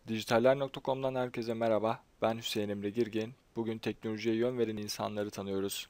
Dijitaller.com'dan herkese merhaba. Ben Hüseyin Emre Girgin. Bugün teknolojiye yön veren insanları tanıyoruz.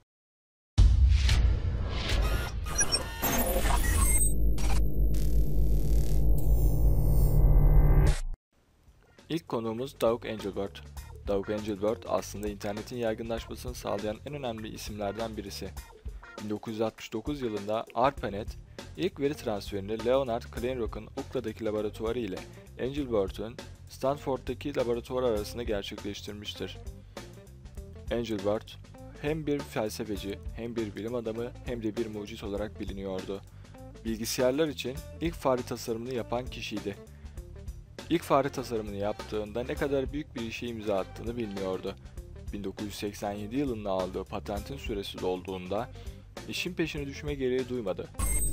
İlk konuğumuz Doug Engelbart. Doug Engelbart aslında internetin yaygınlaşmasını sağlayan en önemli isimlerden birisi. 1969 yılında ARPANET ilk veri transferini Leonard Kleinrock'un Ook'taki laboratuvarı ile Engelbart'ın Stanford'daki laboratuvar arasında gerçekleştirmiştir. Engelbart hem bir felsefeci, hem bir bilim adamı, hem de bir mucit olarak biliniyordu. Bilgisayarlar için ilk fare tasarımını yapan kişiydi. İlk fare tasarımını yaptığında ne kadar büyük bir işe imza attığını bilmiyordu. 1987 yılında aldığı patentin süresi dolduğunda işin peşine düşme gereği duymadı.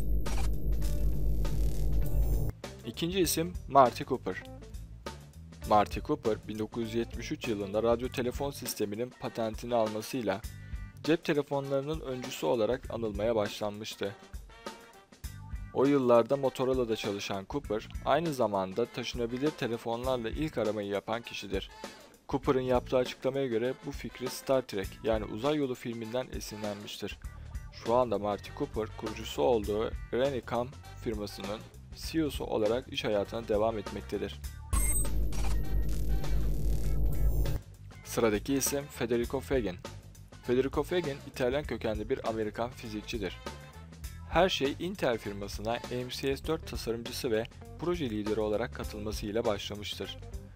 İkinci isim Marty Cooper. Marty Cooper 1973 yılında radyo telefon sisteminin patentini almasıyla cep telefonlarının öncüsü olarak anılmaya başlanmıştı. O yıllarda Motorola'da çalışan Cooper, aynı zamanda taşınabilir telefonlarla ilk aramayı yapan kişidir. Cooper'ın yaptığı açıklamaya göre bu fikri Star Trek yani Uzay Yolu filminden esinlenmiştir. Şu anda Marty Cooper, kurucusu olduğu Renicam firmasının CEO'su olarak iş hayatına devam etmektedir. Sıradaki isim Federico Faggin. Federico Faggin, İtalyan kökenli bir Amerikan fizikçidir. Her şey Intel firmasına MCS4 tasarımcısı ve proje lideri olarak katılmasıyla başlamıştır.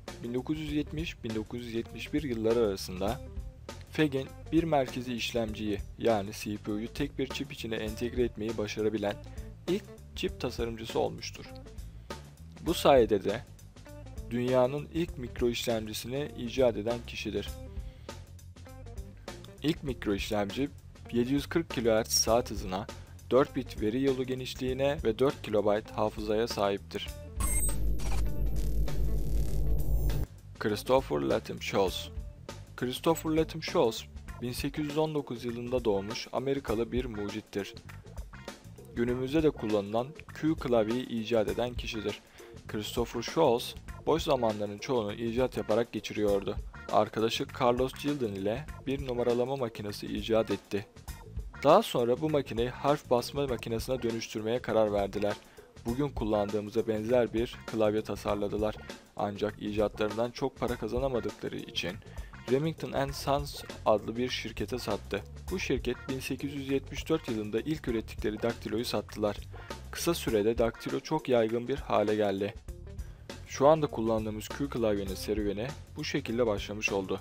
1970-1971 yılları arasında Faggin, bir merkezi işlemciyi yani CPU'yu tek bir çip içine entegre etmeyi başarabilen ilk çip tasarımcısı olmuştur. Bu sayede de dünyanın ilk mikro işlemcisini icat eden kişidir. İlk mikro işlemci 740 kHz saat hızına, 4 bit veri yolu genişliğine ve 4 KB hafızaya sahiptir. Christopher Latham Sholes. Christopher Latham Sholes, 1819 yılında doğmuş Amerikalı bir mucittir. Günümüzde de kullanılan Q klavyeyi icat eden kişidir. Christopher Sholes, boş zamanlarının çoğunu icat yaparak geçiriyordu. Arkadaşı Carlos Gilden ile bir numaralama makinesi icat etti. Daha sonra bu makineyi harf basma makinesine dönüştürmeye karar verdiler. Bugün kullandığımıza benzer bir klavye tasarladılar. Ancak icatlarından çok para kazanamadıkları için Remington Sons adlı bir şirkete sattı. Bu şirket 1874 yılında ilk ürettikleri daktiloyu sattılar. Kısa sürede daktilo çok yaygın bir hale geldi. Şu anda kullandığımız Q klavyenin serüveni bu şekilde başlamış oldu.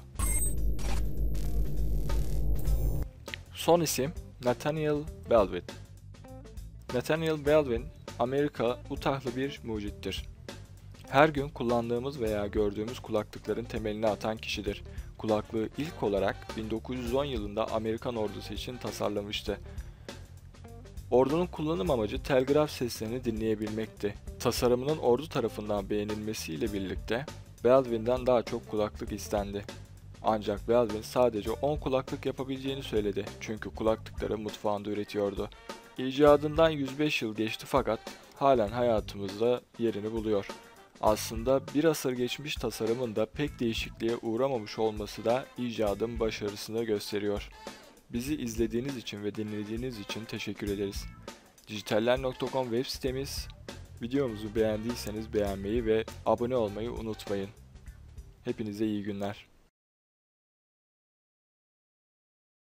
Son isim Nathaniel Baldwin. Nathaniel Baldwin, Amerika Utah'lı bir mucittir. Her gün kullandığımız veya gördüğümüz kulaklıkların temelini atan kişidir. Kulaklığı ilk olarak 1910 yılında Amerikan ordusu için tasarlamıştı. Ordunun kullanım amacı telgraf seslerini dinleyebilmekti. Tasarımının ordu tarafından beğenilmesiyle birlikte Baldwin'den daha çok kulaklık istendi. Ancak Baldwin sadece 10 kulaklık yapabileceğini söyledi çünkü kulaklıkları mutfağında üretiyordu. İcadından 105 yıl geçti fakat halen hayatımızda yerini buluyor. Aslında bir asır geçmiş tasarımın da pek değişikliğe uğramamış olması da icadın başarısını gösteriyor. Bizi izlediğiniz için ve dinlediğiniz için teşekkür ederiz. Dijitaller.com web sitemiz. Videomuzu beğendiyseniz beğenmeyi ve abone olmayı unutmayın. Hepinize iyi günler.